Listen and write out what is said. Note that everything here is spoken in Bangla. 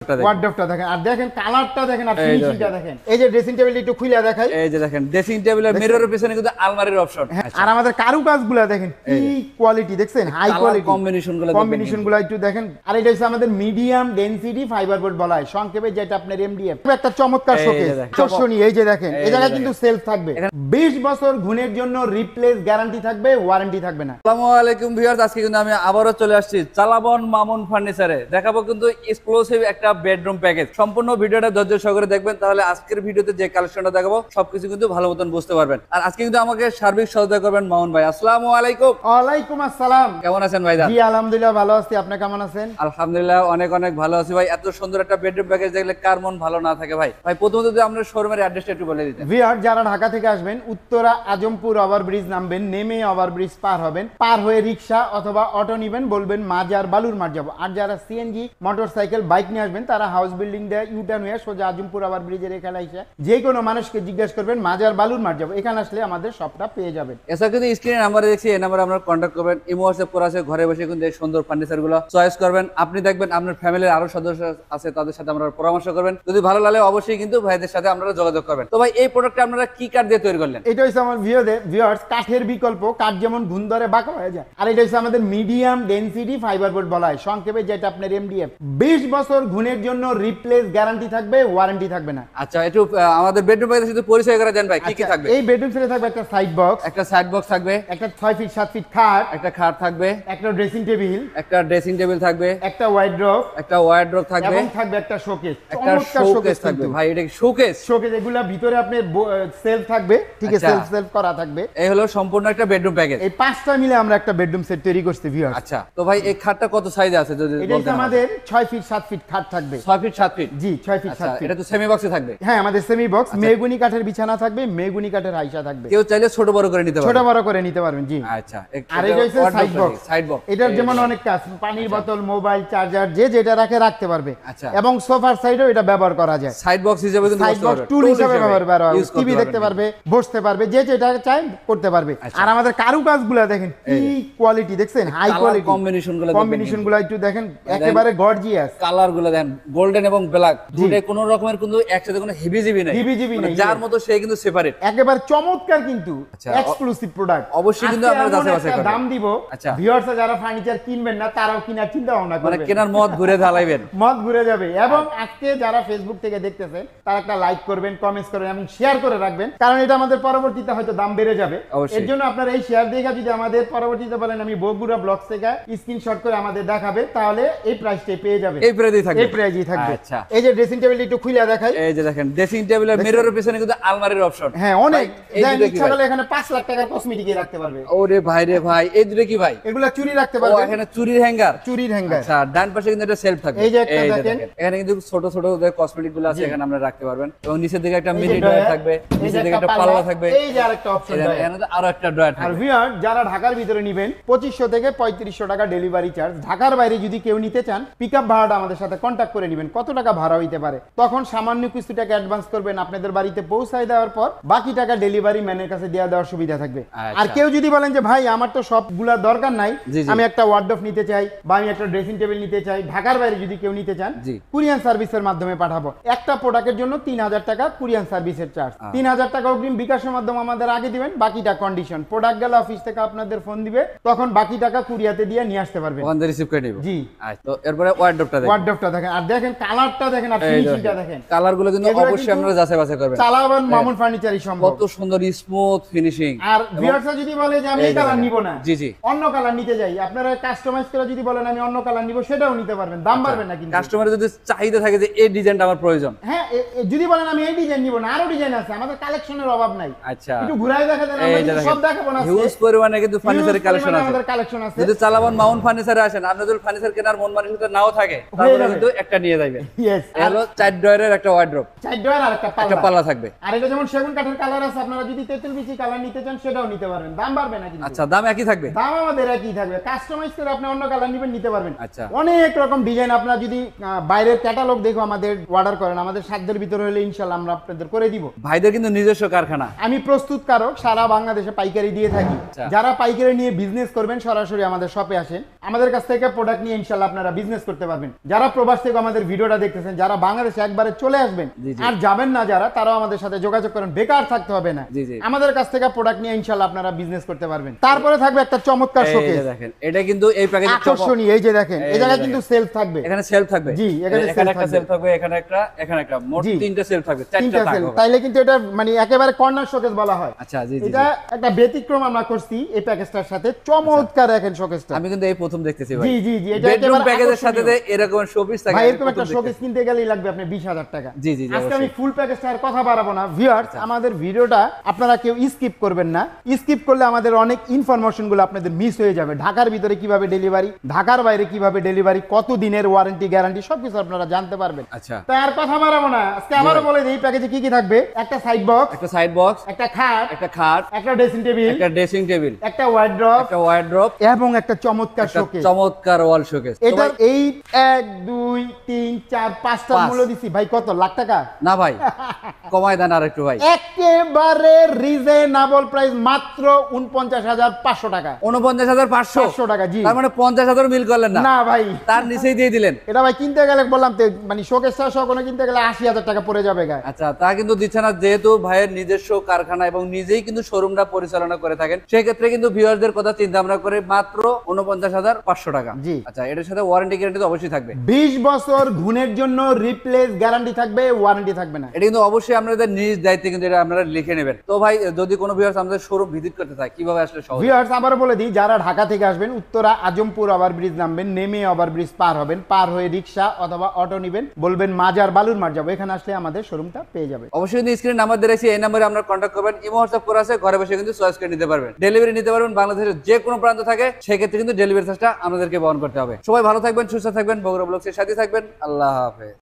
ওয়ার্ডরোবটা দেখেন আর দেখেন কালারটা দেখেন আর ফিনিশিংটা দেখেন। এই যে ড্রেসিং টেবিলটা একটু খুলে দেখাই। এই যে দেখেন ড্রেসিং টেবিলের মিররের পিছনে কিন্তু আলমারির অপশন। আর আমাদের কারুকাজগুলো দেখেন কি কোয়ালিটি দেখছেন, হাই কোয়ালিটি কম্বিনেশনগুলো একটু দেখেন। আর এটা হচ্ছে আমাদের মিডিয়াম ডেনসিটি ফাইবার বোর্ড বলা হয় সংক্ষেপে, যেটা আপনার এমডিএফ। একটা চমৎকার শোকেস আকর্ষণীয়। এই যে দেখেন এই জায়গায় কিন্তু সেলফ থাকবে, 20 বছর গুণের জন্য রিপ্লেস গ্যারান্টি থাকবে, ওয়ারেন্টি থাকবে না। আসসালামু আলাইকুম ভিউয়ার্স, আজকে কিন্তু আমি আবারো চলে আসছি চালাবন মামুন ফার্নিচারে। দেখাবো কিন্তু এক্সক্লুসিভ একটা বেডরুম প্যাকেজ। সম্পূর্ণ ভিডিওটা ধৈর্য সহকারে দেখবেন, তাহলে আজকের ভিডিওতে যে কালেকশনটা দেখাবো সবকিছু কিন্তু ভালো মতন বুঝতে পারবেন। আর আজকে কিন্তু আমাকে সার্বিক সহায়তা করবেন মামুন ভাই। আসসালামু আলাইকুম। ওয়ালাইকুম আসসালাম। কেমন আছেন ভাই? জি আলহামদুলিল্লাহ ভালো আছি, আপনি কেমন আছেন? আলহামদুলিল্লাহ অনেক অনেক ভালো আছি ভাই। এত সুন্দর একটা বেডরুম প্যাকেজ দেখলে কার মন ভালো না থাকে ভাই। ভাই প্রথমত যদি আপনার শোরুমের অ্যাড্রেসটা একটু বলে দিতেন। ভিউয়ার যারা ঢাকা থেকে আসবেন, উত্তরা আজমপুর ওভারব্রিজ নামবেন, নেমে ওভারব্রিজ পার হবেন, পার হয়ে রিকশা অথবা অটো নিবেন, বলবেন মাজার বালুর মাঠ যাবো। আর যারা সিএনজি মোটরসাইকেল বাইক নিয়ে আসবেন, তারা হাউস বিল্ডিং দিয়ে ইউটার্ন হয়ে সোজা আজমপুর ওভারব্রিজের এখানে এসে যে কোনো মানুষকে জিজ্ঞেস করবেন মাজার বালুর মাঠ যাবো, এখানে আসলে আমাদের সবটা পেয়ে যাবেন। এছাড়া কিন্তু স্ক্রিনে নাম্বারে দেখছি, এই নাম্বারে আপনারা কন্ট্যাক্ট করবেন। ইমো হোয়াটসঅ্যাপ করা আছে, ঘরে বসে কিন্তু এই সুন্দর ফার্নিচার গুলো চয়েস করবেন। আপনি দেখবেন আপনার ফ্যামিলির আরো সদস্য আছে, তাদের সাথে আপনারা পরামর্শ করবেন। যদি ভালো লাগে অবশ্যই কিন্তু ভাইদের সাথে আপনারা যোগাযোগ করবেন। তো ভাই এই প্রোডাক্টটা আপনারা কি কাঠ দিয়ে তৈরি করলেন? এটা হচ্ছে আমার ভিউয়ার্স কাঠের বিকল্প, কাঠ যেমন ঘুণ ধরে বাঁকা হয়ে যায়। আর এটা হচ্ছে আমাদের মিডিয়াম ডেনসিটি ফাইবার বোর্ড বলা হয় সংক্ষেপে, যেটা আপনার এমডিএফ। 20 বছর গুণের জন্য রিপ্লেস গ্যারান্টি থাকবে, ওয়ারেন্টি থাকবে না। আচ্ছা, একটু আমাদের বেডরুম প্যাকেজের সাথে পরিচয় করে দেন ভাই, কি কি থাকবে? এই বেডরুম সেটে থাকবে একটা সাইড বক্স, একটা সাইড বক্স থাকবে, একটা 6 ফিট 7 ফিট খাট, একটা খাট থাকবে, একটা ড্রেসিং টেবিল, একটা ড্রেসিং টেবিল থাকবে, একটা ওয়ার্ডরোব, একটা ওয়ার্ডরোব থাকবে, এবং থাকবে একটা শোকেস। একটা শোকেস থাকবে। ভাই এটা কি শোকেস? শোকেস এগুলা ভিতরে আপনি সেলফ থাকবে, ঠিক আছে, সেলফ করা থাকবে। এই হলো সম্পূর্ণ একটা বেডরুম প্যাকেজ। এই পাঁচটা মিলে আমরা একটা বেডরুম সেট তৈরি করছি ভিউয়ার্স। আচ্ছা, তো ভাই এই খাটটা কত সাইজে আছে যদি বলতেন? এটা আমাদের 6 ফিট 7 ফিট খাট থাকবে। 6 ফিট 7 ফিট? জি 6 ফিট 7 ফিট। এটা তো সেমি বক্সে থাকবে? হ্যাঁ আমাদের সেমি বক্স, মেহগুনি কাঠের বিছানা থাকবে, মেহগুনি কাঠের আয়সা থাকবে। কেউ চাইলে ছোট বড় করে নিতে পারবে? ছোট বড় করে নিতে পারবেন, জি। আচ্ছা, আর এটা হচ্ছে সাইড বক্স। সাইড বক্স এটার যেমন অনেক কাজ, পানির বোতল, মোবাইল চার্জার, যে যেটা রাখতে পারবে। আচ্ছা, এবং সোফার সাইডেও এটা ব্যবহার করা যায়। সাইড বক্স হিসেবে কিন্তু সাইড বক্স টুল হিসেবে ব্যবহার করা হয়। টিভি দেখতে পারবে, বসতে পারবে, যে যেটা চাই করতে পারবে। আর আমাদের কারুকাজগুলো দেখেন কি কোয়ালিটি দেখছেন, হাই কোয়ালিটি কম্বিনেশনগুলো একটু দেখেন, একেবারে গর্জিয়াস। কালারগুলো দেখেন গোল্ডেন এবং ব্ল্যাক, দুটো কোনো রকমের কিন্তু একসাথে কোনো হেভিজিবি নাই, যার মতো সে কিন্তু সেপারেট, একেবারে চমৎকার কিন্তু এক্সক্লুসিভ প্রোডাক্ট। অবশ্যই কিন্তু আপনারা যাচাই বাছাই করবেন। দাম দিব, ভিউয়ার্স যারা ফার্নিচার কিনবেন না তারাও কেনার চিন্তা ভাবনা করবেন, মানে কেনার মত ঘুরে ঢালাইবেন, মত ঘুরে যাবে। এবং আজকে যারা ফেসবুক থেকে দেখতেছেন তারা একটা লাইক করবেন, কমেন্টস করবেন এবং শেয়ার করে রাখবেন, কারণ এটা আমাদের পরবর্তীতে হয়তো দাম বেড়ে যাবে। এর জন্য আপনারা এই শেয়ার দিয়ে যদি আমাদের পরবর্তীতে বলেন আমি বগুড়া ব্লগ থেকে স্ক্রিনশট করে আমাদের দেখাবে, তাহলে এই প্রাইসটাই পেয়ে যাবে। এই প্রাইসই থাকবে, এই প্রাইসই থাকবে। আচ্ছা, এই যে ড্রেসিং টেবিলটা একটু খুলে দেখাই। এই যে দেখেন ড্রেসিং টেবিলের মিররের পিছনে কিন্তু আলমারির অপশন। হ্যাঁ অনেক, ইচ্ছা করলে এখানে 5 লাখ টাকার কসমেটিক রাখতে পারবে। ওরে ভাই রে ভাই, এই দুটো কি ভাই? এগুলা চুরি রাখতে পারবে। এখানে চুরির হ্যাঙ্গার, চুরির হ্যাঙ্গার। আচ্ছা, ডান পাশে কিন্তু একটা সেলফ থাকবে। এই যে একটা দেখেন, এখানে কিন্তু ছোট ছোট যে কসমেটিক গুলো আছে এখানে আমরা রাখতে পারবেন। এবং নিচের দিকে একটা মিনি ড্রয়ার থাকবে, নিচের দিকে একটা পাল্লা থাকবে, এই যে আরেকটা অপশন, এখানে আরো একটা ড্রয়ার থাকবে। আর ভিউয়ার যারা ঢাকার ভিতরে নেবেন 2500 থেকে 3500 টাকা ডেলিভারি চার্জ। ঢাকার বাইরে যদি কেউ নিতে চান, পিকআপ ভাড়াটা আমাদের সাথে কন্টাক্ট করে নেবেন, কত টাকা ভাড়া হইতে পারে। তখন সামান্য কিছু টাকা অ্যাডভান্স করবেন, আপনাদের বাড়িতে পৌঁছায় দেওয়ার পর বাকি টাকা ডেলিভারি ম্যানের কাছে দেওয়ার সুবিধা থাকবে। আর কেউ যদি বলেন যে ভাই আমার তো সবগুলা দরকার নাই, আমি একটা ওয়ার্ডরোব নিতে চাই বা আমি একটা ড্রেসিং টেবিল নিতে চাই, ঢাকার বাইরে যদি কেউ নিতে চান, কুরিয়ান সার্ভিসের মাধ্যমে পাঠাবো। একটা প্রোডাক্টের জন্য 3000 টাকা কুরিয়ান সার্ভিসের চার্জ। 3000 টাকা অগ্রিম বিকাশের মাধ্যমে আমাদের আগে দিবেন, বাকিটা কন্ডিশন। প্রোডাক্ট গেলে অফিস থেকে আপনাদের ফোন দিবে, তখন বাকি টাকা কুরিয়াতে দিয়ে নিয়ে আসতে পারবেন, ওখান থেকে রিসিভ করে নিব। জি। তো এরপরে ওয়ার্ডরোবটা দেখেন আর দেখেন কালারটা দেখেন আর ফিনিশিংটা দেখেন। কালারগুলো কিন্তু অবশ্যই আপনারা যাচাই বাছাই করবেন। চালাবন মামুন ফার্নিচারই সম্ভব। কত সুন্দর স্মুথ ফিনিশিং। আর ভিউয়ার্সরা যদি বলে যে আমি এই কালার নিব না, জি জি, অন্য কালার নিতে যাই, আপনারা কাস্টমাইজ করে যদি বলেন আমি অন্য কালার নিব, সেটাও নিতে পারবেন, দাম বাড়বে না। কিন্তু কাস্টমারের যদি চাহিদা থাকে যে এই ডিজাইনটা আমার প্রয়োজন, হ্যাঁ যদি বলেন আমি এই ডিজাইন নিব না, আরো ডিজাইন আছে, আমাদের কালেকশনের অভাব নাই। আচ্ছা, একটু ঘুরাই দেখা দেন, আমরা সব দেখাবো না। হিউজ পরিমাণে কিন্তু ফার্নিচারের কালেকশন আছে, আমাদের কালেকশন আছে। যদি চালাবন মাউন্ট ফার্নিচারে আসেন, আপনাদের যদি ফার্নিচার কেনার মন মানসিকতা নাও থাকে, তাহলে কিন্তু একটা নিয়ে যাবেন। यस, হলো 4 ডয়ারের একটা ওয়ার্ডরোব, 4 ডয়ার আর একটা পাল্লা থাকবে। আর এটা যেমন সেগুন কাঠের কালার আছে, আপনারা যদি তেঁতুল বিচি কালার নিতে চান সেটাও নিতে পারবেন, দাম বাড়বে না কিন্তু। আচ্ছা, দাম একই থাকবে? দাম আমাদের একই থাকবে, কাস্টমাইজ করে আপনি অন্য কালার নিবেন, নিতে পারবেন। আচ্ছা, অনেক রকম ডিজাইন। আপনারা যদি বাইরের ক্যাটালগ দেখো আমাদের অর্ডার করেন, আমাদের সাধ্যের ভিতরে হলে ইনশাআল্লাহ আমরা আপনাদের করে দিব। ভাইদের কিন্তু নিজস্ব কারখানা, আমি প্রস্তুতকারক, সারা বাংলাদেশে পাইকারি দিয়ে থাকি। যারা পাইকারি নিয়ে বিজনেস করবেন সরাসরি আমাদের শপে আসেন, আমাদের কাছ থেকে প্রোডাক্ট নিয়ে ইনশাআল্লাহ আপনারা বিজনেস করতে পারবেন। যারা প্রবাস থেকে থেকে আমাদের ভিডিওটা দেখতেছেন, যারা বাংলাদেশে একবারে চলে আসবেন জি, জি। আর যাবেন না যারা, তারাও আমাদের সাথে যোগাযোগ করেন, বেকার থাকতে হবে না। জি, জি। আমাদের কাছ থেকে প্রোডাক্ট নিয়ে ইনশাআল্লাহ আপনারা বিজনেস করতে পারবেন। তারপরে থাকবে একটা চমৎকার এই শোকেস, যে দেখেন, এটা কিন্তু এই প্যাকেজের আকর্ষণীয়। এই যে দেখেন, এই জায়গায় কিন্তু সেলফ থাকবে, এখানে সেলফ থাকবে। জি, এখানে এখানে self একটা সেলফ থাকবে, এখানে একটা, মোট জি। 3টা সেলফ থাকবে, 3টা 4টা সেলফ। থাকবে। তাইলে কিন্তু এটা মানে একেবারে কর্নার শোকেস বলা হয়। আচ্ছা, জি, জি, এটা জি। একটা ব্যতিক্রম আমরা করছি এই প্যাকেজটার সাথে, চমৎকার দেখেন শোকেসটা। আমি কিন্তু এই প্রথম দেখতেছি ভাই। জি, জি, জি, এটা বেডরুম একেবারে প্যাকেজের সাথে আকর্ষণীয়। এরকম শোপিস থাকে, ভাই আমি এরকম প্রথম একটা শোকেস দেখতেছি। কিনতে গেলেই লাগবে আপনি 20,000 টাকা। জি, জি, জি, আজকে আমি অবশ্যই। ফুল প্যাকেজটা আর কথা বাড়াবো না। ভিউয়ার্স, আমাদের ভিডিওটা আপনারা কেউ স্কিপ করবেন না। স্কিপ করলে আমাদের অনেক ইনফরমেশন গুলো আপনাদের মিস হয়ে যাবে। ঢাকার ভিতরে কিভাবে ডেলিভারি, ঢাকার বাইরে কিভাবে ডেলিভারি, কত দিনের ওয়ারেন্টি গ্যারান্টি সবকিছু আপনারা জানতে পারবেন। আচ্ছা, তাই আর কথা বাড়াবো না, আজকে আবারও বলে দিই প্যাকেজে কি কি থাকবে। একটা সাইড বক্স, একটা সাইড বক্স, একটা খাট, একটা খাট, একটা ড্রেসিং টেবিল, একটা ড্রেসিং টেবিল, একটা ওয়ার্ড্রপ একটা ওয়ার্ড্রপ, এবং একটা চমৎকার একটা শোকেস। চমৎকার ওয়াল শোকেস। এটার এই 1 2 3 4 5টার পাঁচ। মূল্য দিছি ভাই কত লাখ টাকা? না ভাই, কমায় দেন আরেকটু ভাই। একেবারে রিজনেবল প্রাইস, মাত্র 49,500 টাকা। 49,500 500 টাকা, জি। তার মানে 50,000 মিল করলেন না? না ভাই, তার নিচেই দিয়ে দিলেন। এটা ভাই কিনতে গেলে বললাম তো, মানে শোকেসটা সহ কোনো কিনতে গেলে 80,000 টাকা পড়ে যাবে গায়ে। আচ্ছা, তা কিন্তু দিচ্ছে না, যেহেতু ভাইয়ের নিজস্ব কারখানা এবং নিজেই কিন্তু শোরুমটা পরিচালনা করে থাকেন, সেক্ষেত্রে কিন্তু ভিউয়ারদের কথা চিন্তা ভাবনা করে মাত্র 49,500 টাকা। জি। আচ্ছা, এটার সাথে ওয়ারেন্টি গ্যারান্টি তো অবশ্যই থাকবে। 20 বছর ঘুণের জন্য রিপ্লেস গ্যারান্টি থাকবে, ওয়ারেন্টি থাকবে না। এটা কিন্তু অবশ্যই আপনাদের নিজ দায়িত্বে কিন্তু এটা আপনারা লিখে নেবেন। তো ভাই, যদি কোনো ভিউয়ার্স আমাদের শোরুম ভিজিট করতে চায়, কিভাবে আসলে সহজ? ভিউয়ার্স, আবারও বলে দিই, যারা ঢাকা থেকে আসবেন, উত্তরা আজমপুর ওভারব্রিজ নামবেন, নেমে ওভারব্রিজ পার হবেন, পার হয়ে রিক্সা অথবা অটো নেবেন, বলবেন মাজার বালুর মাঠ যাবো, এখানে আসলে আমাদের শোরুমটা পেয়ে যাবে। অবশ্যই কিন্তু স্ক্রিনে নাম্বার দিয়ে রাখছি, এই নাম্বারে আপনারা কন্ট্যাক্ট করবেন। ইমো হোয়াটসঅ্যাপ করা আছে, ঘরে বসে কিন্তু চয়েস করে নিতে পারবেন, ডেলিভারি নিতে পারবেন। বাংলাদেশের যে কোনো প্রান্ত থাকে, সেক্ষেত্রে কিন্তু ডেলিভারি চার্জটা আমাদেরকে বহন করতে হবে। সবাই ভালো থাকবেন, সুস্থ থাকবেন, বগুড়া ব্লগসের সাথে থাকবেন। আল্লাহ হাফেজ।